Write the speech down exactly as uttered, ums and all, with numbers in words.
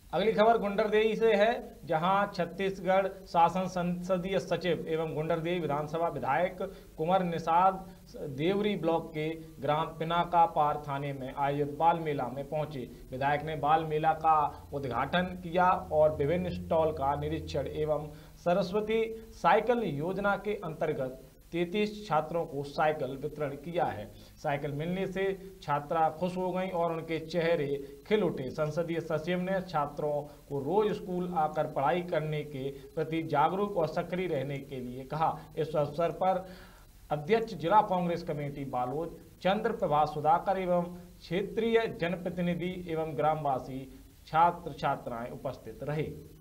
अगली खबर गुंडरदेही से है, जहां छत्तीसगढ़ शासन संसदीय सचिव एवं गुंडरदेही विधानसभा विधायक कुंवर निषाद देवरी ब्लॉक के ग्राम पिनाका पार थाने में आयोजित बाल मेला में पहुंचे। विधायक ने बाल मेला का उद्घाटन किया और विभिन्न स्टॉल का निरीक्षण एवं सरस्वती साइकिल योजना के अंतर्गत तैंतीस छात्रों को साइकिल वितरण किया है। साइकिल मिलने से छात्रा खुश हो गईं और उनके चेहरे खिल उठे। संसदीय सचिव ने छात्रों को रोज स्कूल आकर पढ़ाई करने के प्रति जागरूक और सक्रिय रहने के लिए कहा। इस अवसर पर अध्यक्ष जिला कांग्रेस कमेटी बालोद चंद्र प्रभा सुधाकर एवं क्षेत्रीय जनप्रतिनिधि एवं ग्रामवासी छात्र छात्राएं उपस्थित रहे।